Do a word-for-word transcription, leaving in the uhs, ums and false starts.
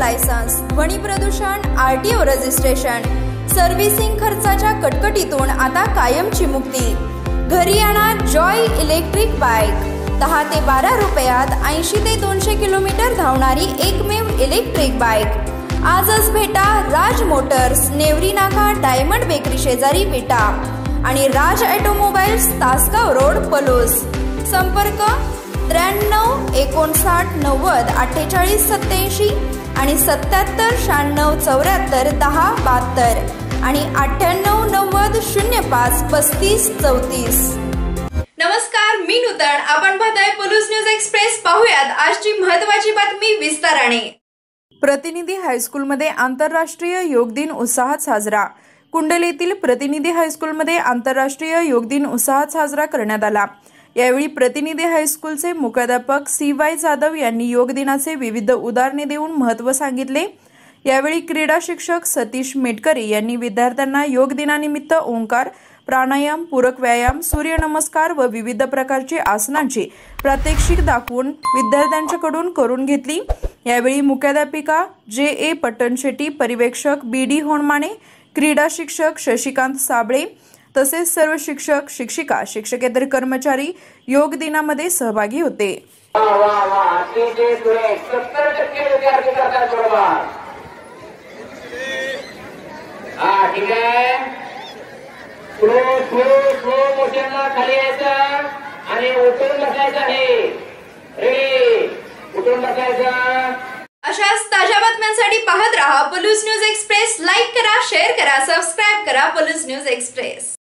Licence, ध्वनी प्रदूषण, RTO registration, servicing खर्चाच्या कटकटीतून आता कायमची मुक्ती। घरी आणा जॉय इलेक्ट्रिक बाईक। दहा ते बारा रुपयात ऐंशी ते दोनशे किलोमीटर धावणारी एकमेव इलेक्ट्रिक बाईक। आजच भेटा राज मोटर्स, नेवरी नाका, डायमंड बेकरी शेजारी विटा आणि राज ऑटोमोबाईल्स, तासगाव रोड, पलूस। संपर्क त्र्याण्णव एकोणसाठ नव्वद अठ्ठेचाळीस सत्याऐंशी आणि सत्याहत्तर शहाण्णव चौऱ्याहत्तर दहा बहात्तर आणि अठ्ठ्याण्णव नव्वद शून्य पाच पस्तीस चौतीस। नमस्कार, मी नूतन, आपण पाहताय पलूस न्यूज एक्सप्रेस। पाहूयात आजची महत्त्वाची बातमी विस्ताराने। प्रतिनिधी हायस्कूलमध्ये आंतरराष्ट्रीय योग दिन उत्साहात साजरा। कुंडल प्रतिनिधी हायस्कूलमध्ये आंतरराष्ट्रीय योग दिन उत्साहात साजरा करण्यात आला। यावेळी प्रतिनिधी हायस्कूलचे मुख्याध्यापक सी वाय जाधव यांनी योग दिनाचे विविध उदाहरणे देऊन महत्त्व सांगितले। यावेळी क्रीडा शिक्षक सतीश मेटकरी यांनी विद्यार्थ्यांना योग दिनानिमित्त ओंकार, प्राणायाम, पूरक व्यायाम, सूर्यनमस्कार व विविध प्रकारची आसनांची प्रात्यक्षिक दाखवून विद्यार्थ्यांच्याकडून करून घेतली। यावेळी मुख्याध्यापिका जे ए पट्टणशेट्टी, पर्यवेक्षक बी डी होणमाने, क्रीडा शिक्षक शशिकांत साबळे तसेच सर्व शिक्षक, शिक्षिका, शिक्षकेतर कर्मचारी योग दिनामध्ये सहभागी होते। स्लो स्लो स्लो मोशनला खाली यायचं आणि उठून बसायचं आहे। रेडी, उठून बसायचं। अशाच ताज्या बातम्यांसाठी पाहत रहा पलूस न्यूज एक्सप्रेस। लाईक करा, शेअर करा, सबस्क्राइब करा पलूस न्यूज एक्सप्रेस।